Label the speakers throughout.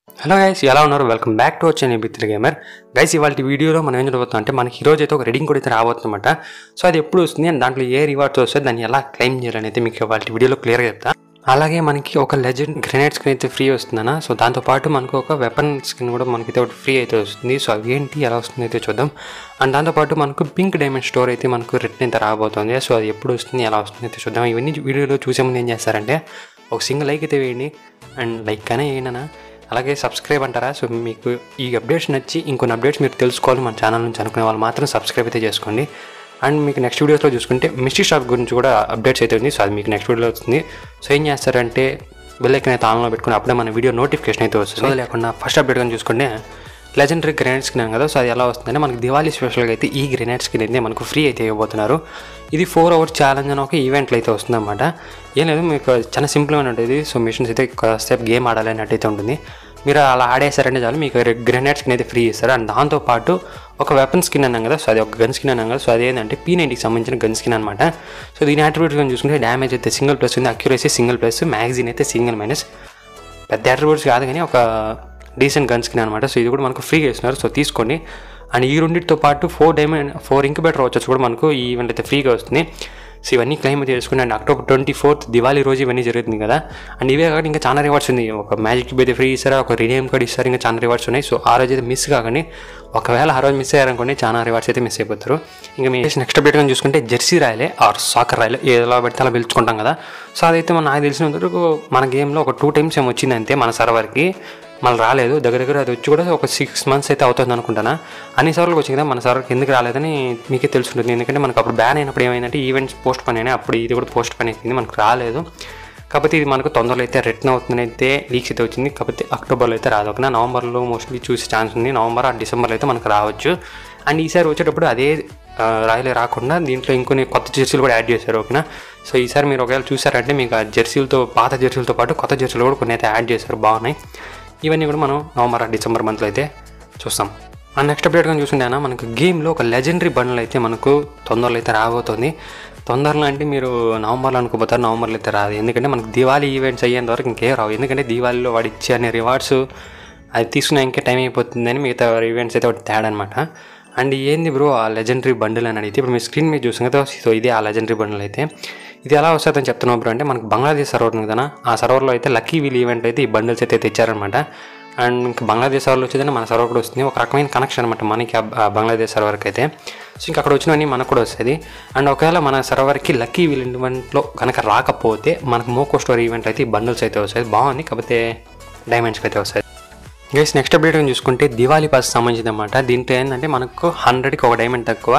Speaker 1: Hello guys, ఎలా ఉన్నారు? Welcome back to our channel Bittiri gamer. Guys, ఇవాళ వీడియోలో మనం ఏం చూడబోతున్నాం అంటే మనకి ఈరోజు అయితే ఒక రెడింగ్ కూడా అయితే రాబోతుందన్నమాట. సో అది ఎప్పుడు వస్తుంది అండ్ దాంట్లో ఏ రివార్డ్స్ వస్తే దాన్ని ఎలా క్లెయిమ్ చేయాలని అయితే మీకు ఇవాళ వీడియోలో క్లియర్గా చెప్తా. అలాగే మనకి ఒక లెజెండ్ గ్రెనేడ్ స్కిన్ అయితే ఫ్రీ వస్తుందన్న. సో దాంతోపాటు మనకు ఒక వెపన్ స్కిన్ కూడా మనకైతే ఒకటి ఫ్రీ అయితే వస్తుంది. సో అవి ఏంటి, ఎలా వస్తుంది అయితే చూద్దాం. అండ్ దాంతోపాటు మనకు పింక్ డైమండ్ స్టోర్ అయితే మనకు రిటర్న్ అయితే రాబోతుంది. సో అది ఎప్పుడు వస్తుంది, ఎలా వస్తుంది అయితే చూద్దాం. ఇవన్నీ వీడియోలో చూసే ముందు ఏం చేస్తారంటే ఒక సింగిల్ లైక్ అయితే వేయండి. అండ్ లైక్ కానీ వేయండి, అలాగే సబ్స్క్రైబ్ అంటారా. సో మీకు ఈ అప్డేట్స్ నచ్చి ఇంకొన్ని అప్డేట్స్ మీరు తెలుసుకోవాలి మన ఛానల్ నుంచి అనుకునే వాళ్ళు మాత్రం సబ్స్క్రైబ్ అయితే చేసుకోండి. అండ్ మీకు నెక్స్ట్ వీడియోస్లో చూసుకుంటే మిస్టరీ షాప్ గురించి కూడా అప్డేట్స్ అయితే ఉంది. సో అది మీకు నెక్స్ట్ వీడియోలో వస్తుంది. సో ఏం చేస్తారంటే బెల్ ఐకాన్ అయితే ఆన్లో పెట్టుకుని అప్పుడే మన వీడియో నోటిఫికేషన్ అయితే వస్తుంది. సో లేకుండా ఫస్ట్ అప్డేట్ కానీ చూసుకుంటే లెజెండరీ గ్రెనేడ్ స్కిన్ కదా. సో అది ఎలా వస్తుందంటే మనకి దివాళీ స్పెషల్గా అయితే ఈ గ్రెనేడ్ స్కిన్ అయితే మనకు ఫ్రీ అయితే ఇవ్వబోతున్నారు. ఇది 4 hours ఛాలెంజ్ అని ఒక ఈవెంట్లో అయితే వస్తుందన్నమాట. ఏం లేదు, మీకు చాలా సింపుల్గా ఉంటుంది. సో మిషన్స్ అయితే కాసేపు గేమ్ ఆడాలి అన్నట్టు అయితే ఉంటుంది. మీరు అలా ఆడేసారంటే చాలు మీకు గ్రెనేడ్ స్కిన్ అయితే ఫ్రీ ఇస్తారు. అండ్ దాంతోపాటు ఒక వెపన్ స్కిన్ అన్నాం కదా. సో అది ఒక గన్ స్కిన్ అన్నాం కదా. సో అదేంటంటే P90కి సంబంధించిన గన్ స్కిన్ అనమాట. సో దీని అట్రిబ్యూట్స్ కానీ చూసుకుంటే డ్యామేజ్ అయితే సింగిల్+ ఉంది, అక్యురసీ సింగిల్+, మ్యాగజైన్ అయితే సింగిల్-. పెద్ద అట్రిబ్యూట్స్ కాదు కానీ ఒక డీసెంట్ గన్ స్కిన్ అనమాట. సో ఇది కూడా మనకు ఫ్రీగా ఇస్తున్నారు. సో తీసుకోండి. అండ్ ఈ రెండింటితో పాటు 4 ఇంక్యుబేటర్ వచ్చేసి కూడా మనకు ఈ ఈవెంట్ అయితే ఫ్రీగా వస్తుంది. సో ఇవన్నీ క్లెయిమ్ అయితే చేసుకుని అండ్ October 24th దివాళీ రోజు ఇవన్నీ జరుగుతుంది కదా. అండ్ ఇవే కాకుండా ఇంకా చాలా రివార్డ్స్ ఉంది. ఒక మ్యాజిక్ క్యూబ్ అయితే ఫ్రీ ఇస్తారు, ఒక రిడీమ్ కార్డ్ ఇస్తారు, ఇంకా చాలా రివార్డ్స్ ఉన్నాయి. సో ఆ రోజు అయితే మిస్ కాకండి. ఒకవేళ ఆ రోజు మిస్ అయ్యారనుకోండి చాలా రివార్డ్స్ అయితే మిస్ అయిపోతారు. ఇంకా మీ నెక్స్ట్ అప్డేట్ కానీ చూసుకుంటే jersey royale or soccer royale ఏదో పెడితే అలా పిలుచుకుంటాం కదా. సో అదైతే నాకు తెలిసినంత వరకు మన గేమ్లో ఒక 2 times ఏమి వచ్చింది అంతే మన సర్వర్కి. మళ్ళీ రాలేదు. దగ్గర అది వచ్చి కూడా ఒక 6 months అయితే అవుతుంది అనుకుంటాను. అన్ని సర్వర్లకు వచ్చింది కదా, మన సర్వర్కి ఎందుకు రాలేదని మీకే తెలుసుంటుంది. ఎందుకంటే మనకు అప్పుడు బ్యాన్ అయినప్పుడు ఏమైందంటే ఈవెంట్స్ పోస్ట్ పోన్ అయినాయి. అప్పుడు ఇది కూడా పోస్ట్ పోన్ అయిపోయింది, మనకు రాలేదు. కాకపోతే ఇది మనకు తొందరలో అయితే రిటర్న్ అవుతుందని అయితే లీక్స్ అయితే వచ్చింది. కాకపోతే అక్టోబర్లో అయితే రాదు. ఒక నవంబర్లో మోస్ట్లీ చూసే ఛాన్స్ ఉంది. నవంబర్ ఆ డిసెంబర్లో అయితే మనకు రావచ్చు. అండ్ ఈసారి వచ్చేటప్పుడు అదే రాయలే రాకుండా దీంట్లో ఇంకొన్ని కొత్త జెర్సీలు కూడా యాడ్ చేశారు. ఓకేనా. సో ఈసారి మీరు ఒకవేళ చూసారంటే మీకు ఆ జెర్సీలతో పాత జెర్సీలతో పాటు కొత్త జెర్సీలు కూడా కొన్ని అయితే యాడ్ చేశారు, బాగున్నాయి. ఇవన్నీ కూడా మనం నవంబర్ డిసెంబర్ మంత్లో అయితే చూస్తాం. అండ్ నెక్స్ట్ అప్డేట్ కానీ చూసుకుంటే మనకు గేమ్లో ఒక లెజెండరీ బండిల్ అయితే మనకు తొందరలో అయితే రాబోతుంది. తొందరలో అంటే మీరు నవంబర్లో అనుకోపోతారు, నవంబర్లో అయితే రాదు. ఎందుకంటే మనకు దివాళీ ఈవెంట్స్ అయ్యేంత వరకు ఇంకేం రావు. ఎందుకంటే దివాళీలో వాడు ఇచ్చే అనే రివార్డ్స్ అది తీసుకునే ఇంకా టైం అయిపోతుందని మిగతా ఈవెంట్స్ అయితే ఒకటి తేడా అనమాట. అండ్ ఏంది బ్రో ఆ లెజెండరీ బండిల్ అని అడిగితే ఇప్పుడు మీ స్క్రీన్ మీద చూసాం కదా. సో ఇదే ఆ లెజెండరీ బండిల్ అయితే. ఇది ఎలా వస్తుందని చెప్తున్నాం బ్రో అంటే మనకు బంగ్లాదేశ్ సర్వర్ ఉంది కదా, ఆ సర్వర్లో అయితే లక్కీ వీల్ ఈవెంట్ అయితే ఈ బండిల్స్ అయితే తెచ్చారనమాట. అండ్ ఇంకా బంగ్లాదేశ్ సర్వర్లో వచ్చేదని మన సర్వర్ కూడా వస్తుంది. ఒక రకమైన కనెక్షన్ అనమాట మనకి ఆ బంగ్లాదేశ్ సర్వర్కి అయితే. సో ఇంకా అక్కడ వచ్చినవన్నీ మనకు కూడా వస్తుంది. అండ్ ఒకవేళ మన సర్వర్కి లక్కీ వీల్ ఈవెంట్లో కనుక రాకపోతే మనకు మోకో స్టోర్ ఈవెంట్ అయితే ఈ బండిల్స్ అయితే వస్తాయి. బాగుంది. కాకపోతే డైమండ్స్కి అయితే వస్తాయి. గైస్ నెక్స్ట్ అప్డేట్ చూసుకుంటే దివాళీ పాస్ సంబంధించింది అనమాట. దీంట్లో ఏంటంటే మనకు 100కి ఒక డైమండ్ తక్కువ,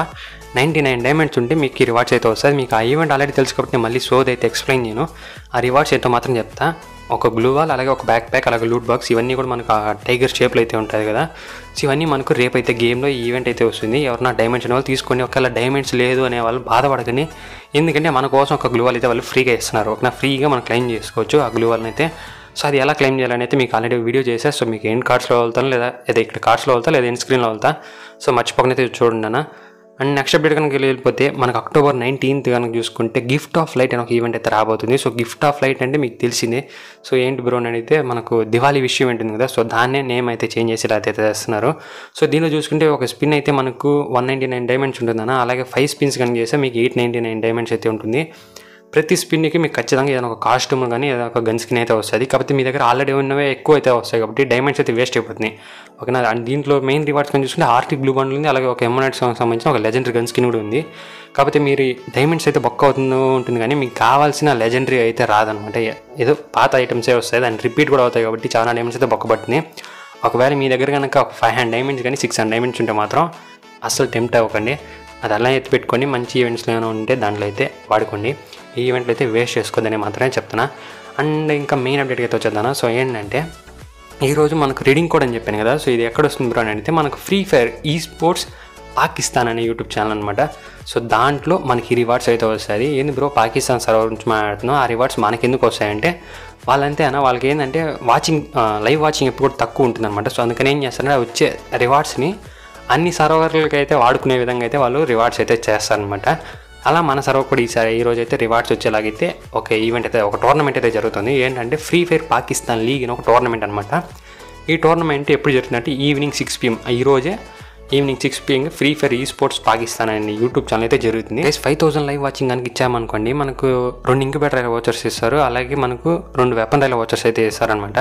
Speaker 1: 99 డైమండ్స్ ఉంటే మీకు ఈ రివార్డ్స్ అయితే వస్తుంది. మీకు ఆ ఈవెంట్ ఆల్రెడీ తెలుసు కాబట్టి నేను మళ్ళీ సోది అయితే ఎక్స్ప్లెయిన్ చేయను. ఆ రివార్డ్స్ ఏంటో మాత్రం చెప్తా. ఒక గ్లూ వాల్, అలాగే ఒక బ్యాక్ ప్యాక్, అలాగే లూట్ బాక్స్, ఇవన్నీ కూడా మనకు ఆ టైగర్ షేప్లో అయితే ఉంటుంది కదా. సో ఇవన్నీ మనకు రేపు అయితే గేమ్లో ఈ ఈవెంట్ అయితే వస్తుంది. ఎవరన్నా డైమండ్స్ అనే వాళ్ళు తీసుకొని, ఒకవేళ డైమండ్స్ లేదు అనే వాళ్ళు బాధపడకండి. ఎందుకంటే మన కోసం ఒక గ్లూ వాల్ అయితే వాళ్ళు ఫ్రీగా ఇస్తున్నారు. ఒక ఫ్రీగా మనం క్లెయిమ్ చేసుకోవచ్చు ఆ గ్లూ వాల్ని అయితే. సో అది ఎలా క్లెయిమ్ చేయాలని అయితే మీకు ఆల్రెడీ వీడియో చేసా. సో మీకు ఎండ్ కార్డ్స్లో వెళ్తాను, లేదా ఇక్కడ కార్డ్స్లో వెళ్తా, లేదా ఎండ్ స్క్రీన్లో వెళ్తా. సో మర్చిపోకుండా అయితే చూడండి అన్న. అండ్ నెక్స్ట్ అప్డేట్ కనుక వెళ్ళిపోతే మనకు October 19th కనుక చూసుకుంటే గిఫ్ట్ ఆఫ్ లైట్ అని ఒక ఈవెంట్ అయితే రాబోతుంది. సో గిఫ్ట్ ఆఫ్ లైట్ అంటే మీకు తెలిసిందే. సో ఏంటి బ్రో అని అయితే మనకు దివాళీ విష్ ఈవెంట్ ఉంది కదా. సో దాన్నే నేమ్ అయితే చేంజ్ చేసి అయితే చేస్తున్నారు. సో దీనిలో చూసుకుంటే ఒక స్పిన్ అయితే మనకు 199 డైమండ్స్ ఉంటుందన్న. అలాగే 5 స్పిన్స్ కనుక చేస్తే మీకు 899 డైమండ్స్ అయితే ఉంటుంది. ప్రతి స్పిన్కి మీకు ఖచ్చితంగా ఏదైనా ఒక కాస్ట్యూమ్ కానీ ఏదైనా ఒక గన్ స్కిన్ అయితే వస్తుంది. కాకపోతే మీ దగ్గర ఆల్రెడీ ఉన్నవే ఎక్కువ అయితే వస్తాయి కాబట్టి డైమండ్స్ అయితే వేస్ట్ అయిపోతున్నాయి. ఓకేనా. అండ్ దీంట్లో మెయిన్ రివార్డ్స్ కానీ చూసుకుంటే ఆర్టిక్ బ్లూ బండిల్ ఉంది, అలాగే ఒక ఎమోనైట్స్ సంబంధించిన ఒక లెజెండరీ గన్ స్కిన్ కూడా ఉంది. కాకపోతే మీరు డైమండ్స్ అయితే బొక్క ఉంటుంది కానీ మీకు కావాల్సిన లెజెండరీ అయితే రాదనమాట. ఏదో పాత ఐటమ్సే వస్తాయి, దాన్ని రిపీట్ కూడా అవుతాయి కాబట్టి చాలా డైమండ్స్ అయితే బొక్క పడుతుంది. ఒకవేళ మీ దగ్గర కనుక ఒక 500 డైమండ్స్ కానీ 600 డైమండ్స్ ఉంటే మాత్రం అస్సలు టెంప్ట్ అవ్వకండి. అది అలా ఎత్తి పెట్టుకొని మంచి ఈవెంట్స్లో ఏమైనా ఉంటే దాంట్లో అయితే వాడుకోండి. ఈ ఈవెంట్లో అయితే వేస్ట్ చేసుకోవద్దని మాత్రమే చెప్తున్నా. అండ్ ఇంకా మెయిన్ అప్డేట్ అయితే వచ్చేద్దాను. సో ఏంటంటే ఈరోజు మనకు రీడింగ్ కోడ్ అని చెప్పాను కదా. సో ఇది ఎక్కడ వస్తుంది బ్రో అని అడిగితే మనకు ఫ్రీఫైర్ ఈ స్పోర్ట్స్ పాకిస్తాన్ అనే యూట్యూబ్ ఛానల్ అనమాట. సో దాంట్లో మనకి రివార్డ్స్ అయితే వస్తాయి. ఏంది బ్రో పాకిస్తాన్ సర్వర్ నుంచి మాట్లాడుతున్నాం, ఆ రివార్డ్స్ మనకి ఎందుకు వస్తాయంటే వాళ్ళంతే అన్న, వాళ్ళకి ఏంటంటే లైవ్ వాచింగ్ ఎప్పుడు కూడా తక్కువ ఉంటుంది అనమాట. సో అందుకని ఏం చేస్తారంటే వచ్చే రివార్డ్స్ని అన్ని సర్వర్లకి అయితే వాడుకునే విధంగా అయితే వాళ్ళు రివార్డ్స్ అయితే చేస్తారనమాట. అలా మన సర్వర్ కూడా ఈ రోజు అయితే రివార్డ్స్ వచ్చేలాగైతే ఒక ఈవెంట్ అయితే ఒక టోర్నమెంట్ అయితే జరుగుతుంది. ఏంటంటే ఫ్రీ ఫైర్ పాకిస్తాన్ లీగ్ అని ఒక టోర్నమెంట్ అనమాట. ఈ టోర్నమెంట్ ఎప్పుడు జరుగుతుందంటే ఈవినింగ్ 6 PM ఈరోజే evening 6 PM free fire esports Pakistan అనే యూట్యూబ్ ఛానల్ అయితే జరుగుతుంది. 5000 లైవ్ వాచింగ్ కనుక ఇచ్చామనుకోండి మనకు 2 ఇంక్యుబేటర్ వాచర్స్ ఇస్తారు, అలాగే మనకు 2 వెపన్ రైల్ వాచర్స్ అయితే ఇస్తారనమాట.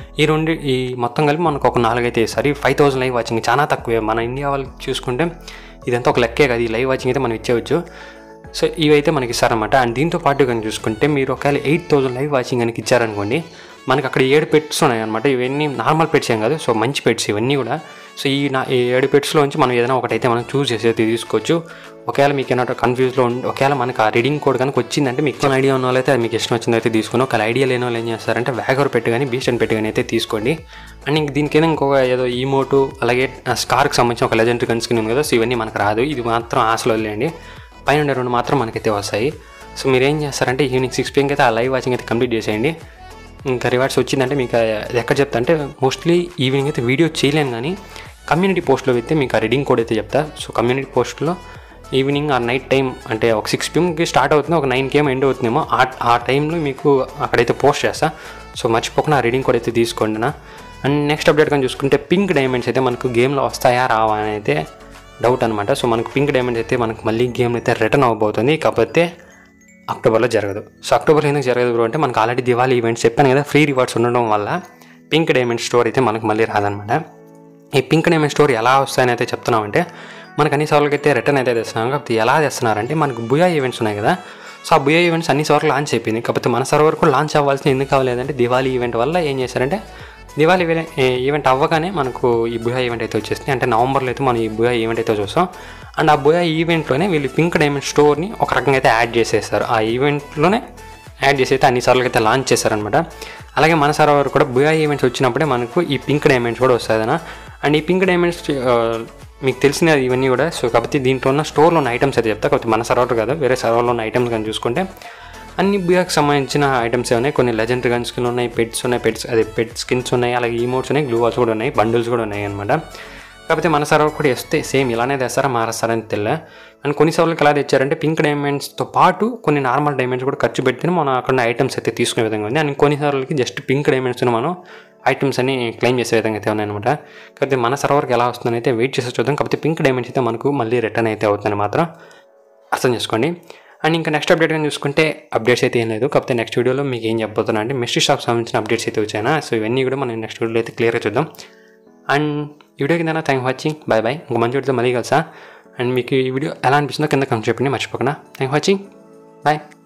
Speaker 1: ఈ మొత్తం కలిపి మనకు ఒక 4 అయితే ఇస్తారు. ఈ 5000 లైవ్ వాచింగ్ చాలా తక్కువే. మన ఇండియా వాళ్ళకి చూసుకుంటే ఇదంతా ఒక లెక్కే కదా, ఈ లైవ్ వాచింగ్ అయితే మనం ఇచ్చేవచ్చు. సో ఇవైతే మనకి ఇస్తారనమాట. అండ్ దీంతో పాటు కనుక చూసుకుంటే మీరు ఒకవేళ 8000 లైవ్ వాచింగ్ కనుక ఇచ్చారనుకోండి మనకు అక్కడ 7 పెట్స్ ఉన్నాయి అనమాట. ఇవన్నీ నార్మల్ పెట్స్ ఏం కాదు, సో మంచి పెట్స్ ఇవన్నీ కూడా. సో ఈ 7 పెట్స్లోంచి మనం ఏదైనా ఒకటైతే మనం చూస్ చేసి అయితే తీసుకోవచ్చు. ఒకవేళ మీకు ఏమైనా కన్ఫ్యూజ్లో ఒకవేళ మనకు ఆ రీడింగ్ కోడ్ కనుక వచ్చిందంటే మీకు ఐడియా ఉన్న వాళ్ళైతే అది మీకు ఇష్టం వచ్చింది అయితే తీసుకుని, ఒకవేళ ఐడియా లేని వాళ్ళు ఏం చేస్తారంటే వ్యాగర్ పెట్టి కానీ బీస్ట్ అని పెట్టి కానీ అయితే తీసుకోండి. అండ్ ఇంక దీనికైనా ఇంకొక ఏదో ఈమోటు అలాగే స్కార్కి సంబంధించిన ఒక లెజెండరీ గన్ స్కిన్ ఉంది కదా, సో ఇవన్నీ మనకు రాదు. ఇది మాత్రం ఆశలు వదిలేయండి, పైన 2 మాత్రం మనకైతే వస్తాయి. సో మీరు ఏం చేస్తారంటే ఈవినింగ్ 6 PM అయితే ఆ లైవ్ వాచింగ్ అయితే కంప్లీట్ చేసేయండి. ఇంకా రివార్డ్స్ వచ్చిందంటే మీకు ఎక్కడ చెప్తా అంటే మోస్ట్లీ ఈవినింగ్ అయితే వీడియో చేయలేను, కానీ కమ్యూనిటీ పోస్ట్లో అయితే మీకు ఆ రీడింగ్ కోడ్ అయితే చెప్తా. సో కమ్యూనిటీ పోస్ట్లో ఈవినింగ్ ఆ నైట్ టైం అంటే ఒక 6 PMకి స్టార్ట్ అవుతుంది, ఒక 9 PM ఎండ్ అవుతుందేమో, ఆ టైంలో మీకు అక్కడైతే పోస్ట్ చేస్తా. సో మర్చిపోకుండా ఆ రీడింగ్ కోడ్ అయితే తీసుకోండి నా. అండ్ నెక్స్ట్ అప్డేట్ కానీ చూసుకుంటే పింక్ డైమండ్స్ అయితే మనకు గేమ్లో వస్తాయా రావా అని అయితే డౌట్ అనమాట. సో మనకు పింక్ డైమండ్స్ అయితే మనకు మళ్ళీ గేమ్ అయితే రిటర్న్ అవ్వబోతుంది, కాకపోతే అక్టోబర్లో జరగదు. సో అక్టోబర్లో ఎందుకు జరగదు బ్రో అంటే మనకు ఆల్రెడీ దివాళీ ఈవెంట్స్ చెప్పాను కదా, ఫ్రీ రివార్డ్స్ ఉండడం వల్ల పింక్ డైమండ్ స్టోర్ అయితే మనకు మళ్ళీ రాదనమాట. ఈ పింక్ డైమండ్ స్టోర్ ఎలా వస్తాయని అయితే చెప్తున్నామంటే మనకు అన్ని సార్లకి అయితే రిటర్న్ అయితే తెస్తున్నాం. కాకపోతే ఎలా తెస్తున్నారంటే మనకు బుయా ఈవెంట్స్ ఉన్నాయి కదా, సో ఆ బుయా ఈవెంట్స్ అన్ని సార్లు లాంచ్ అయిపోయింది. కాకపోతే మన సర్వర్ కూడా లాంచ్ అవ్వాల్సిన ఎందుకు కావాలేదంటే దివాళీ ఈవెంట్ వల్ల ఏం చేశారంటే దివాళీ ఈవెంట్ అవ్వగానే మనకు ఈ బుయా ఈవెంట్ అయితే వచ్చేసింది. అంటే నవంబర్లో అయితే మనం ఈ బుయా ఈవెంట్ అయితే చూస్తాం. అండ్ ఆ బుయా ఈవెంట్లోనే వీళ్ళు పింక్ డైమండ్ స్టోర్ని ఒక రకంగా అయితే యాడ్ చేసేస్తారు. ఆ ఈవెంట్లోనే యాడ్ చేసి అయితే అన్ని సార్లు అయితే లాంచ్ చేశారనమాట. అలాగే మన సర్వర్ కూడా బుయా ఈవెంట్స్ వచ్చినప్పుడే మనకు ఈ పింక్ డైమండ్స్ కూడా వస్తాయన. అండ్ ఈ పింక్ డైమండ్స్ మీకు తెలిసిన ఇవన్నీ కూడా. సో కాబట్టి దీంట్లో ఉన్న స్టోర్లో ఉన్న ఐటమ్స్ అయితే చెప్తా, కాకపోతే మన సర్వర్ కాదు వేరే సర్వర్లో ఉన్న ఐటమ్స్ కానీ చూసుకుంటే అన్ని బుయాకి సంబంధించిన ఐటమ్స్ ఉన్నాయి. కొన్ని లెజెండరీ గన్ స్కిన్ ఉన్నాయి, పెట్స్ ఉన్నాయి, పెట్ స్కిన్స్ ఉన్నాయి, అలాగే ఈమోట్స్ ఉన్నాయి, గ్లూ వాల్స్ కూడా ఉన్నాయి, బండిల్స్ కూడా ఉన్నాయి అనమాట. కాకపోతే మన సర్వర్ కూడా వస్తే సేమ్ ఇలానే తెస్తారా మారేస్తారని తెలియదు. అండ్ కొన్ని సర్వర్లకు ఎలా తెచ్చారంటే పింక్ డైమండ్స్తో పాటు కొన్ని నార్మల్ డైమండ్స్ కూడా ఖర్చు పెడితేనే మనం అక్కడ ఐటమ్స్ అయితే తీసుకునే విధంగా ఉంది. అండ్ కొన్ని సర్వర్లకి జస్ట్ పింక్ డైమండ్స్ మనం ఐటమ్స్ అని క్లెయిమ్ చేసే విధంగా అయితే ఉన్నాయన్నమాట. కాకపోతే మన సర్వర్కి ఎలా వస్తుందని అయితే వెయిట్ చేసి చూద్దాం. కాకపోతే పింక్ డైమండ్స్ అయితే మనకు మళ్ళీ రిటర్న్ అయితే అవుతుందని మాత్రం అర్థం చేసుకోండి. అండ్ ఇంకా నెక్స్ట్ అప్డేట్ కానీ చూసుకుంటే అప్డేట్స్ అయితే ఏం లేదు. కాకపోతే నెక్స్ట్ వీడియోలో మీకు ఏం చెప్పబోతున్నా అంటే మిస్టరీ షాప్ సంబంధించిన అప్డేట్స్ అయితే వచ్చాయనా. సో ఇవన్నీ కూడా మనం నెక్స్ట్ వీడియోలో అయితే క్లియర్గా చూద్దాం. అండ్ ఈ వీడియో కింద థ్యాంక్ వాచింగ్, బాయ్. ఇంకో మంచి వీడియోతో మళ్ళీ కలిసా. అండ్ మీకు ఈ వీడియో ఎలా అనిపిస్తుందో కింద కమెంట్ చెప్పండి మర్చిపోకుండా. Thank watching, bye.